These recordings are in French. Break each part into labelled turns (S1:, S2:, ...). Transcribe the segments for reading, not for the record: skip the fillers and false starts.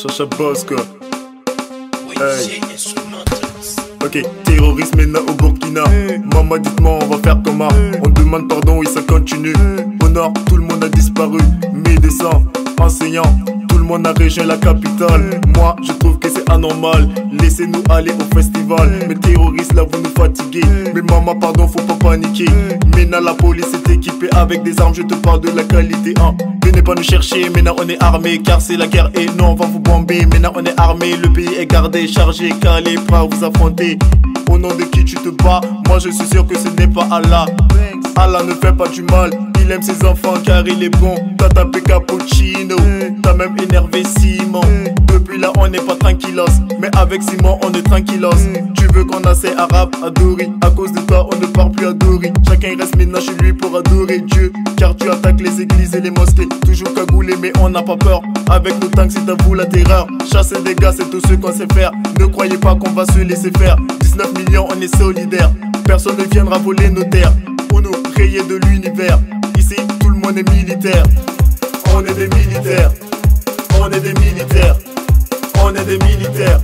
S1: Chacha boss quoi. Hey. Ok, terrorisme maintenant au Burkina. Maman dites-moi on va faire comment. On demande pardon et ça continue. Au nord tout le monde a disparu. Médecins, enseignants, tout le monde a rejoint la capitale. Moi je trouve que c'est anormal. Laissez-nous aller au festival. Mais terroristes là vous nous fatiguez. Mais maman pardon faut pas paniquer. Maintenant la police est équipée avec des armes. Je te parle de la qualité hein. Venez pas nous chercher, maintenant on est armé. Car c'est la guerre et non on va vous bomber. Maintenant on est armé, le pays est gardé, chargé, calé, prêt à vous affronter. Au nom de qui tu te bats? Moi je suis sûr que ce n'est pas Allah. Allah ne fait pas du mal, il aime ses enfants car il est bon. T'as tapé cappuccino, t'as même énervé Simon. Depuis là on n'est pas tranquillos, mais avec Simon on est tranquillos. Tu veux qu'on a ces arabes adorer? À cause de toi on ne parle plus adorer. Chacun reste maintenant chez lui pour adorer Dieu. Car tu attaques les églises et les mosquées. Toujours cagoulé mais on n'a pas peur. Avec nos tanks c'est à vous la terreur. Chasser des gars c'est tout ce qu'on sait faire. Ne croyez pas qu'on va se laisser faire. 19 millions on est solidaires. Personne ne viendra voler nos terres. Pour nous rayer de l'univers. Ici tout le monde est militaire. On est des militaires. On est des militaires. On est des militaires.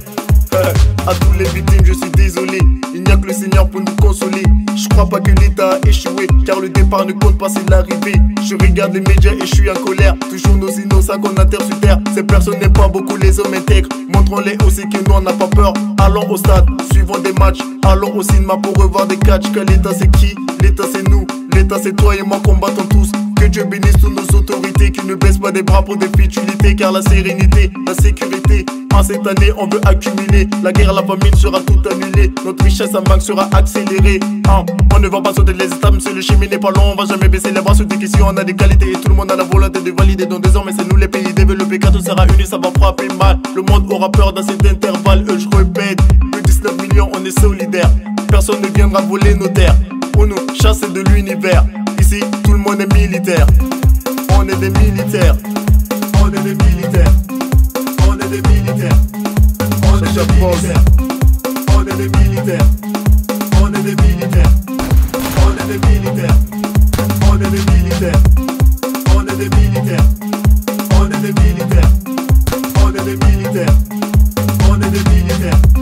S1: À toutes les victimes je suis désolé. Il n'y a que le Seigneur pour nous consoler. Je crois pas que l'État a échoué, car le départ ne compte pas, c'est l'arrivée. Je regarde les médias et je suis en colère. Toujours nos innocents qu'on enterre sur terre. Ces personnes n'aiment pas beaucoup les hommes intègres. Montrons-les aussi que nous on n'a pas peur. Allons au stade, suivons des matchs. Allons au cinéma pour revoir des catchs. Car l'État c'est qui? L'État c'est nous. L'État c'est toi et moi, combattons tous. Que Dieu bénisse toutes nos autorités, qui ne baissent pas des bras pour des futilités. Car la sérénité, la sécurité, en cette année on veut accumuler. La guerre, la famine sera tout annulée. Notre richesse en manque sera accélérée. On ne va pas sauter les étapes, monsieur le chemin n'est pas long. On va jamais baisser les bras sur des questions. On a des qualités et tout le monde a la volonté de valider. Donc désormais c'est nous les pays développés. Quand tout sera uni ça va frapper mal. Le monde aura peur dans cet intervalle. Je répète, que 19 millions on est solidaires. Personne ne viendra voler nos terres. Pour nous chasser de l'univers. Ici tout le monde est militaire. On est des militaires. On est des militaires. On est des militaires. On est des militaires. On est des militaires. On est des militaires. On est des militaires. On est des militaires. On est des militaires. On est des militaires. On est des militaires. On est des militaires.